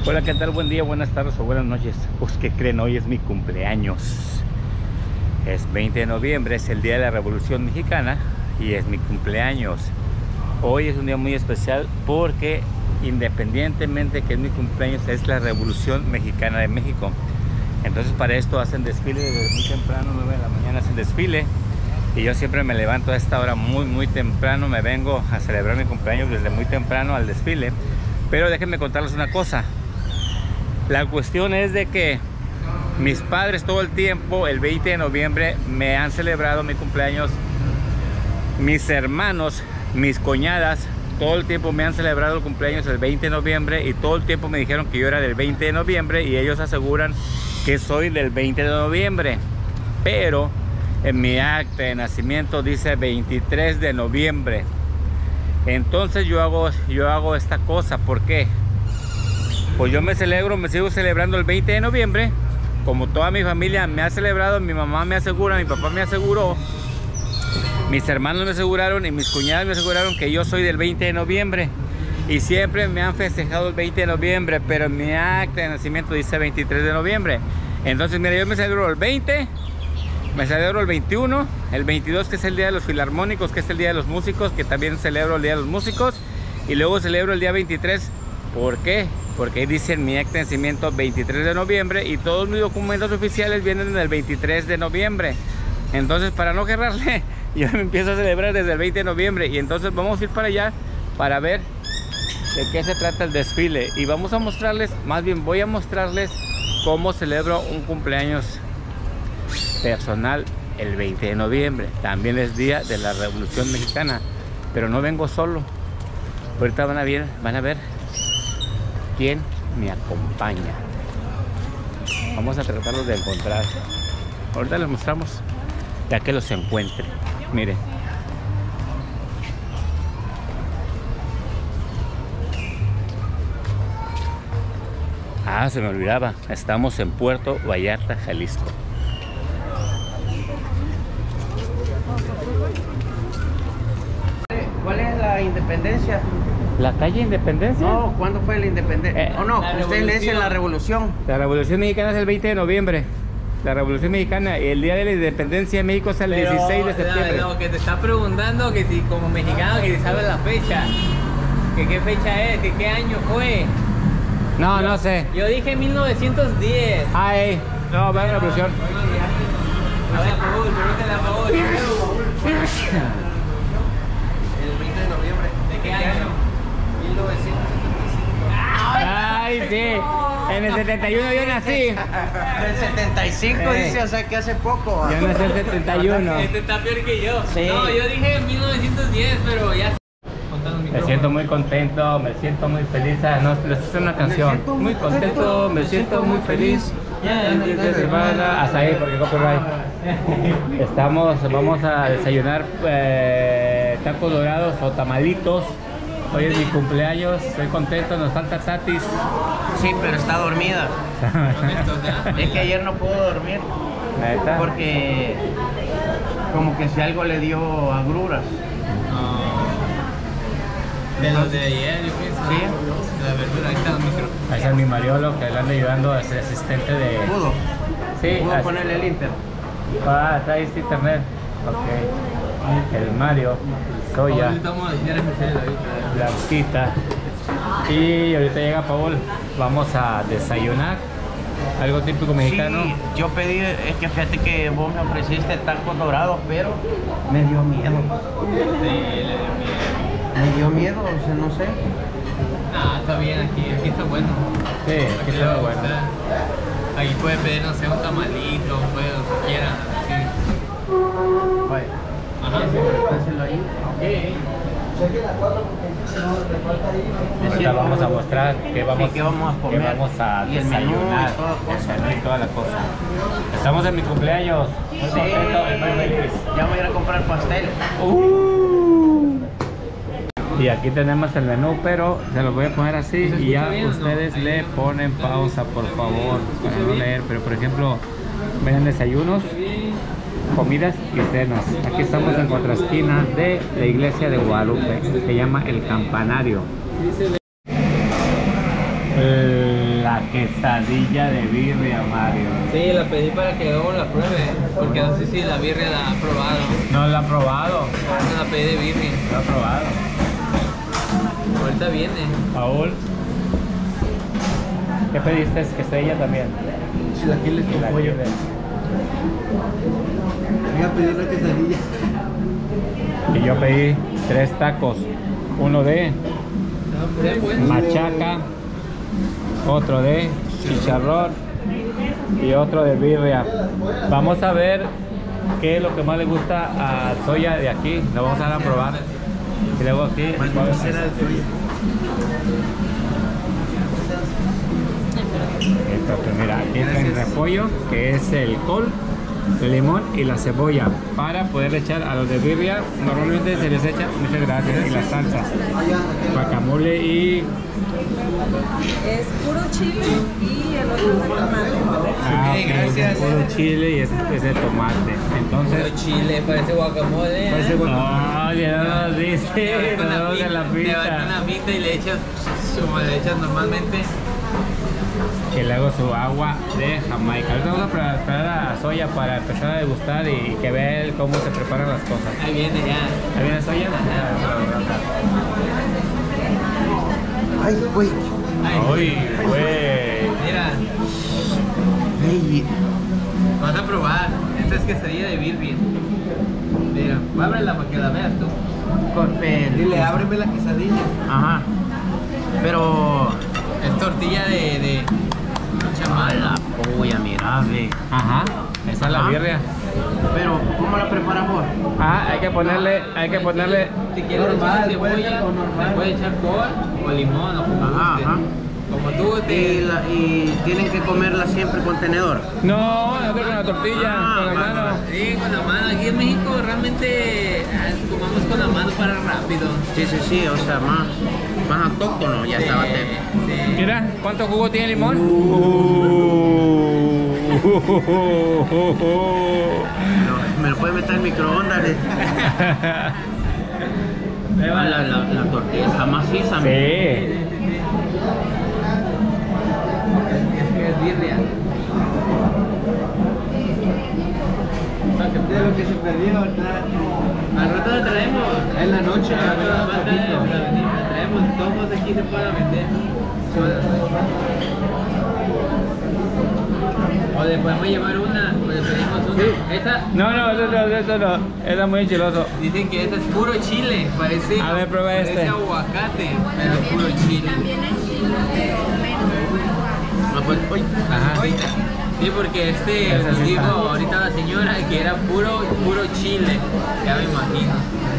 Hola, ¿qué tal? Buen día, buenas tardes o buenas noches. Pues, ¿qué creen? Hoy es mi cumpleaños. Es 20 de noviembre, es el día de la Revolución Mexicana y es mi cumpleaños. Hoy es un día muy especial porque independientemente que es mi cumpleaños, es la Revolución Mexicana de México. Entonces para esto hacen desfile desde muy temprano, 9 de la mañana hacen desfile. Y yo siempre me levanto a esta hora muy temprano, me vengo a celebrar mi cumpleaños desde muy temprano al desfile. Pero déjenme contarles una cosa. La cuestión es de que mis padres todo el tiempo, el 20 de noviembre, me han celebrado mi cumpleaños. Mis hermanos, mis cuñadas, todo el tiempo me han celebrado el cumpleaños el 20 de noviembre y todo el tiempo me dijeron que yo era del 20 de noviembre y ellos aseguran que soy del 20 de noviembre. Pero en mi acta de nacimiento dice 23 de noviembre. Entonces yo hago esta cosa. ¿Por qué? Pues yo me sigo celebrando el 20 de noviembre, como toda mi familia me ha celebrado, mi mamá me asegura, mi papá me aseguró, mis hermanos me aseguraron y mis cuñadas me aseguraron que yo soy del 20 de noviembre. Y siempre me han festejado el 20 de noviembre, pero en mi acta de nacimiento dice 23 de noviembre. Entonces, mira, yo me celebro el 20, me celebro el 21, el 22 que es el Día de los Filarmónicos, que es el Día de los Músicos, que también celebro el Día de los Músicos, y luego celebro el día 23. ¿Por qué? Porque ahí dice en mi acta de nacimiento 23 de noviembre y todos mis documentos oficiales vienen del 23 de noviembre. Entonces, para no querrarle, yo me empiezo a celebrar desde el 20 de noviembre. Y entonces vamos a ir para allá para ver de qué se trata el desfile. Y vamos a mostrarles, más bien voy a mostrarles cómo celebro un cumpleaños personal el 20 de noviembre. También es día de la Revolución Mexicana. Pero no vengo solo. Ahorita van a ver quién me acompaña. Vamos a tratarlos de encontrar. Ahorita les mostramos ya que los encuentre. Miren. Se me olvidaba. Estamos en Puerto Vallarta, Jalisco. ¿Cuál es la independencia? ¿La calle Independencia? No, ¿cuándo fue la independencia? No, usted le dice la revolución. La Revolución Mexicana es el 20 de noviembre. La Revolución Mexicana y el día de la Independencia de México es el 16 de septiembre. Lo que te está preguntando, que si como mexicano que si sabes la fecha, que qué fecha es, que qué año fue. No sé. Yo dije 1910. No, va la Revolución. A ver, por favor, pregúntale a favor. El 20 de noviembre. ¿De qué año? 1975. Sí. En el 71 yo nací. El 75 dice, o sea que hace poco. Yo nací en el 71. Este está peor que yo. Sí. No, yo dije 1910, pero ya. Me siento muy contento, me siento muy feliz. No, les hice una canción. Muy contento, me siento muy feliz. Hasta ahí, porque copyright. Vamos a desayunar tacos dorados o tamalitos. Hoy es mi cumpleaños, estoy contento, nos falta Tatis. Sí, pero está dormida. Es que ayer no pudo dormir. ¿Neta? Porque como que si algo le dio agruras. De los de ayer, yo pienso. Sí. La verdura, ahí está el micro. Ahí está mi Mariolo que le anda ayudando a ser asistente de... ¿Pudo? Sí, ¿Pudo ponerle el Inter? está ahí sí, internet. Ok. El Mario, Soya, Ahorita vamos a decir ahorita. Blanquita. Y ahorita llega Paul. Vamos a desayunar. Algo típico mexicano. Sí, yo pedí, es que fíjate que vos me ofreciste tacos dorados, pero me dio miedo. Sí, le dio miedo. Me dio miedo, o sea, no sé. Está bien, aquí está bueno. Sí, aquí está muy bueno. Aquí puede pedir, no sé, un tamalito, puede lo que quiera. Sí. Vaya. Ajá. Páselo ahí. Ahorita vamos a mostrar qué vamos, qué vamos a comer. qué vamos a Y el menú y desayunar. toda cosa. El menú y toda la cosa. Estamos en mi cumpleaños. Muy contento y muy feliz. Ya voy a ir a comprar pastel. Y aquí tenemos el menú, pero se los voy a poner así y ya bien, ustedes ¿no? le ponen pausa, por favor, para no leer. Pero por ejemplo, ven desayunos, comidas y cenas. Aquí estamos en contraesquina de la iglesia de Guadalupe, se llama El Campanario. La quesadilla de birria, Mario. Sí, la pedí para que luego la pruebe, porque no sé si la birria la ha probado. No la ha probado. No la pedí de birria. La ha probado. Ahorita viene. Paul. ¿Qué pediste? Quesadilla también. Chilaquiles con pollo. Voy a pedir una quesadilla. Y yo pedí 3 tacos. Uno de machaca, otro de chicharrón y otro de birria. Vamos a ver qué es lo que más le gusta a Soya de aquí. Lo vamos a dar a probar. Y luego aquí. Entonces, mira, aquí está el repollo, que es el col, el limón y la cebolla, para poder echar a los de birria. Normalmente se les echa, muchas gracias, y las salsas, guacamole y Es puro chile y el otro es de tomate. ok, gracias. puro chile y es de tomate. Entonces, Chile, parece guacamole. parece guacamole. No nos dice, Te no vas nos con de la una pizza. pita y le echas como le echas normalmente. Que le hago su agua de Jamaica. Ahorita vamos a esperar a Soya para empezar a degustar y que vea él cómo se preparan las cosas. Ahí viene ya. ¿Ahí viene Soya? Ay, güey. ¡Ay, güey! Mira, Hey. vas a probar. Esta es quesadilla de birria. Mira, ábrela para que la veas tú. Dile, ábreme la quesadilla. Ajá. Pero es tortilla de chamala. Uy, mira, ve. Ajá, esa es la Ajá. birria. Pero, ¿cómo la preparamos? Ah, hay que ponerle. Si quieres Normal, echar puede cebolla, ser con normal. le puedes echar col o limón o como Ajá, guste. ajá. Como tú te... Y tienen que comerla siempre con tenedor. No, nosotros con la tortilla, con la mano. Sí, con la mano. Aquí en México realmente comamos con la mano para rápido. Sí, o sea, más autóctono, ya estaba. Sí. Mira, ¿cuánto jugo tiene el limón? Me lo puede meter en microondas. La tortilla está maciza. Sí. Es que es birria. De lo que se perdió, ¿verdad? Al rato la traemos. En la noche, Al rato ¿verdad? la traemos. Todos aquí se pueden vender. O le podemos llevar una, o le pedimos una. Esta, No, eso no. Está muy enchiloso. dicen que esta es puro chile, parece. A ver, prueba parece este. aguacate, pero es puro chile. También el chile, pero menos. No, pues, uy. Ajá. Oye, sí, porque Esa sí digo está. ahorita la señora que era puro chile, ya me imagino.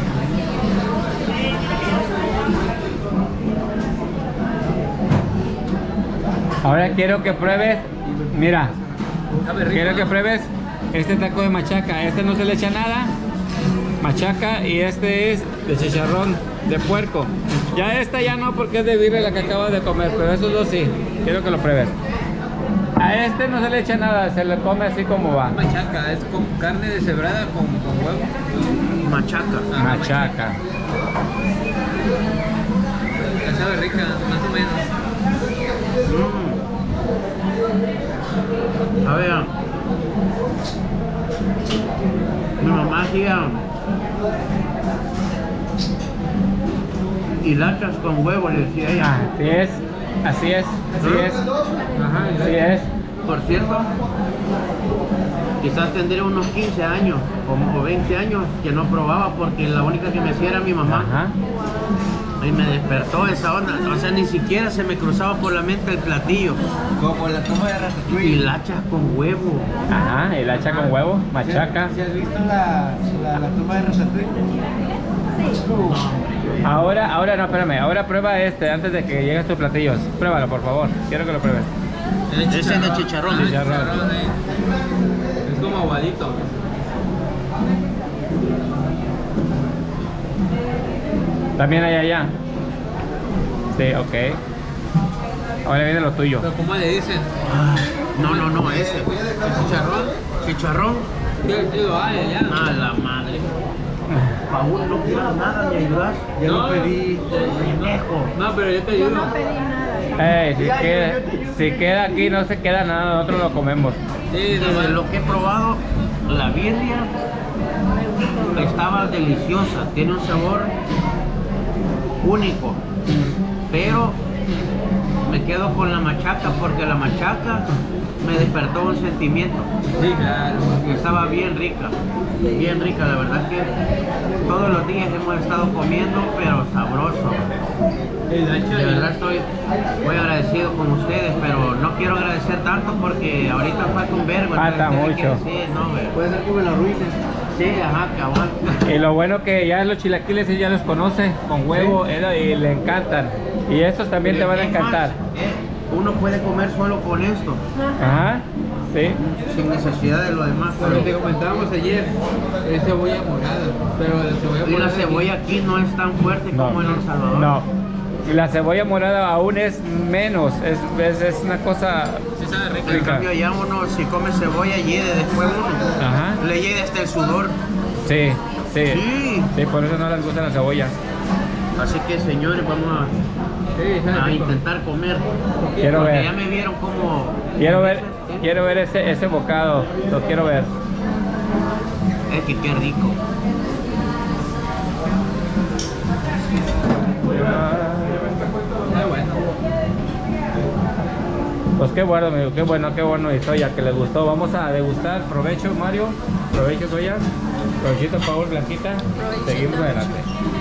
Ahora quiero que pruebes. Mira, Sabe rico, quiero que ¿no? pruebes este taco de machaca. Este no se le echa nada. Machaca y este es de chicharrón de puerco. Ya esta ya no porque es de birria la que acabas de comer, pero esos dos sí. Quiero que lo pruebes. A este no se le echa nada, se le come así como va. Machaca, es con carne deshebrada con huevo. Machaca. Ajá, Machaca. Ya sabe rica, más o menos. A ver. Mi mamá hacía hilachas con huevo, le decía ella. Así es, así es, así es. Ajá, Así es. Por cierto, quizás tendría unos 15 años o 20 años que no probaba porque la única que me hacía era mi mamá. Ajá. Y me despertó esa onda. O sea, ni siquiera se me cruzaba por la mente el platillo. como la toma de ratatouille. Hilachas con huevo. Ajá, y la hacha con huevo, machaca. ¿Sí has visto la toma de ratatouille? Ahora no, espérame, ahora prueba este antes de que llegues tus platillos. Pruébalo, por favor, quiero que lo pruebes. Ese es de chicharrón. Ah, Chicharrón. Es como aguadito. También hay allá. Sí, ok. Ahora viene lo tuyo. Pero ¿cómo le dicen? No, ese. ¿El chicharrón? Chicharrón. Sí, lo hay allá. A la madre. Paul, no quiero nada, ¿me ayudas? Ya No. lo pedí. Pendejo. No, pero yo te Yo ayudo. no pedí nada. Si queda aquí no se queda nada, nosotros lo comemos. Sí, De lo que he probado, la birria estaba deliciosa, tiene un sabor único, pero me quedo con la machaca porque la machaca me despertó un sentimiento. sí, claro. Estaba bien rica, la verdad que todos los días hemos estado comiendo, pero sabroso. De verdad estoy muy agradecido con ustedes, pero no quiero agradecer tanto porque ahorita falta un verbo. Falta entonces, mucho. Sí, no, güey. Puede ser que me lo arruines. Sí, ajá, cabal. Y lo bueno que ya los chilaquiles él ya los conoce con huevo y le encantan. Y estos también te van a Es más, encantar. uno puede comer solo con esto, Ajá, sí. sin necesidad de lo demás. Lo que te comentábamos ayer es cebolla morada, pero la cebolla Y la morada cebolla aquí no es tan fuerte como en El Salvador. No. Y la cebolla morada aún es menos, es una cosa sí sabe rica. En rica. cambio allá uno si come cebolla hiede después uno. Ajá. Le hiede hasta el sudor. Sí, sí. Sí. Sí, por eso no les gusta la cebolla. Así que señores, vamos Sí, sabe a rico. intentar comer. Quiero Porque ver. ya me vieron como... Quiero ver ese bocado, lo quiero ver. Es que qué rico. Está bueno. Pues qué bueno, amigo, qué bueno y soya que les gustó. Vamos a degustar. Provecho, Mario. Provecho, soya. Provechito, Paul, Blanquita. Provechito. Seguimos adelante.